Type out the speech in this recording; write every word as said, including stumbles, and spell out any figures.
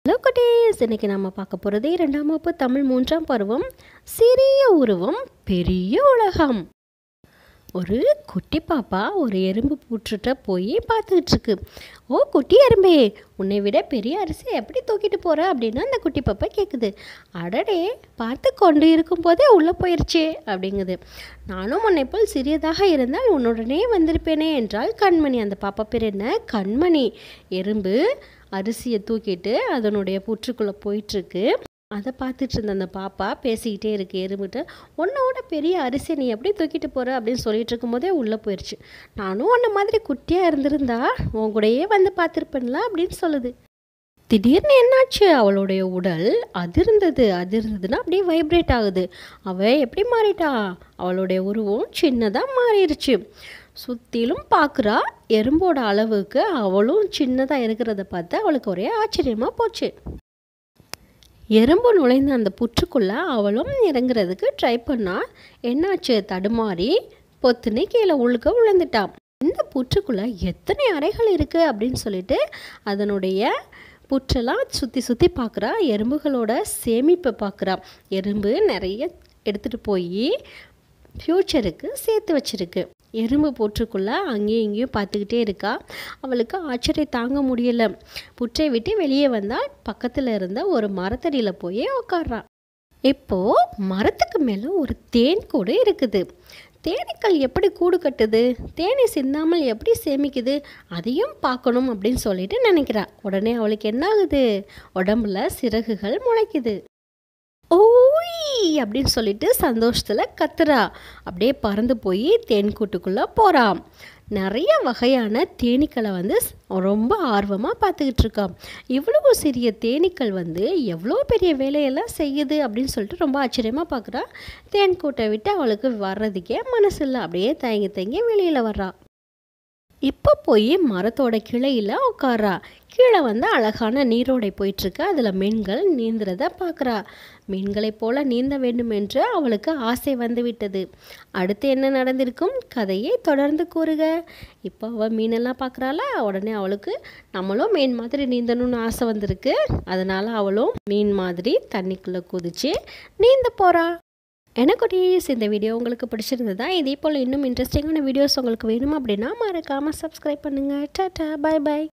Hello குட்டீஸ், இன்னைக்கு நம்ம பார்க்க போகிறது இரண்டாம் வகுப்பு தமிழ் மூன்றாம் பருவம் சிறிய உருவம் பெரிய உலகம். ஒரு குட்டி பாப்பா ஒரு எறும்பு பூற்றுட்ட போய் பார்த்துக்கிட்டு இருக்கு. ஓ குட்டி எறும்பே, உன்னை விட பெரிய அரிசி எப்படி தூக்கிட்டு போகிற அப்படின்னு அந்த குட்டி பாப்பா கேட்குது. அடடே, பார்த்து கொண்டு இருக்கும் போதே உள்ளே போயிடுச்சே அப்படிங்குது. நானும் உன்னை போல் சிறியதாக இருந்தால் உன்னுடனே வந்திருப்பேனே என்றால் கண்மணி. அந்த பாப்பா பேர் என்ன? கண்மணி. எறும்பு அரிசியை தூக்கிட்டு அதனுடைய புற்றுக்குள்ளே போயிட்டுருக்கு. அதை பார்த்துட்டு இருந்த அந்த பாப்பா பேசிக்கிட்டே இருக்கு எறும்புகிட்ட. உன்னோட பெரிய அரிசியை நீ எப்படி தூக்கிட்டு போகிற அப்படின்னு சொல்லிட்டு இருக்கும்போதே உள்ளே போயிடுச்சு. நானும் உன்ன மாதிரி குட்டியாக இருந்திருந்தா உன் கூடயே வந்து பார்த்துருப்பேன்ல அப்படின்னு சொல்லுது. திடீர்னு என்னாச்சு? அவளுடைய உடல் அதிர்ந்தது. அதிர்ந்ததுன்னா அப்படியே வைப்ரேட் ஆகுது. அவள் எப்படி மாறிட்டா? அவளுடைய உருவம் சின்னதாக மாறிடுச்சு. சுற்றிலும் பார்க்குறா. எறும்போட அளவுக்கு அவளும் சின்னதாக இருக்கிறத பார்த்து அவளுக்கு ஒரே ஆச்சரியமாக போச்சு. எறும்பு நுழைந்த அந்த புற்றுக்குள்ளே அவளும் இறங்குறதுக்கு ட்ரை பண்ணா. என்னாச்சு? தடுமாறி பொத்துன்னு கீழே உழுக்க விழுந்துட்டான். இந்த புற்றுக்குள்ளே எத்தனை அறைகள் இருக்குது அப்படின்னு சொல்லிட்டு அதனுடைய புற்றெல்லாம் சுற்றி சுற்றி பார்க்குறா. எறும்புகளோட சேமிப்பை பார்க்குறா. எறும்பு நிறைய எடுத்துகிட்டு போய் ஃப்யூச்சருக்கு சேர்த்து வச்சிருக்கு. எறும்பு புற்றுக்குள்ளே அங்கேயும் இங்கேயும் பார்த்துக்கிட்டே இருக்கா. அவளுக்கு ஆச்சரியம் தாங்க முடியலை. புற்றை விட்டு வெளியே வந்தால் பக்கத்தில் இருந்த ஒரு மரத்தடியில் போய் உட்கார்றா. இப்போது மரத்துக்கு மேலே ஒரு தேன் கூடு இருக்குது. தேனீக்கள் எப்படி கூடு கட்டுது, தேனி சிந்தாமல் எப்படி சேமிக்குது, அதையும் பார்க்கணும் அப்படின்னு சொல்லிட்டு நினைக்கிறா. உடனே அவளுக்கு என்ன ஆகுது? உடம்புல சிறகுகள் முளைக்குது. ஓய் அப்படின்னு சொல்லிட்டு சந்தோஷத்தில் கத்துறா. அப்படியே பறந்து போய் தேன் கூட்டுக்குள்ளே போகிறா. நிறைய வகையான தேனீக்களை வந்து ரொம்ப ஆர்வமாக பார்த்துக்கிட்டு இருக்கா. இவ்வளவு சிறிய தேனீக்கள் வந்து எவ்வளோ பெரிய வேலையெல்லாம் செய்யுது அப்படின்னு சொல்லிட்டு ரொம்ப ஆச்சரியமாக பார்க்குறா. தேன் கூட்டை விட்டு அவளுக்கு வர்றதுக்கே மனசு இல்லை. அப்படியே தயங்கி தயங்கி வெளியில் வர்றா. இப்போ போய் மரத்தோட கிளையில் உட்கார்றா. கீழே வந்து அழகான நீரோடை போயிட்டுருக்கு. அதில் மீன்கள் நீந்துறத பார்க்குறா. மீன்களைப் போல நீந்த வேண்டும் என்று அவளுக்கு ஆசை வந்து விட்டது. அடுத்து என்ன நடந்திருக்கும்? கதையை தொடர்ந்து கூறுக. இப்போ அவள் மீனெல்லாம் பார்க்குறாளா. உடனே அவளுக்கு நம்மளும் மீன் மாதிரி நீந்தணும்னு ஆசை வந்திருக்கு. அதனால் அவளும் மீன் மாதிரி தண்ணிக்குள்ளே குதிச்சு நீந்த போகிறா. எனக்கு குட்டீஸ், இந்த வீடியோ உங்களுக்கு பிடிச்சிருந்ததா? இதே போல் இன்னும் இன்ட்ரெஸ்டிங்கான வீடியோஸ் உங்களுக்கு வேணும் அப்படின்னா மறக்காமல் சப்ஸ்கிரைப் பண்ணுங்கள். Tata, bye by.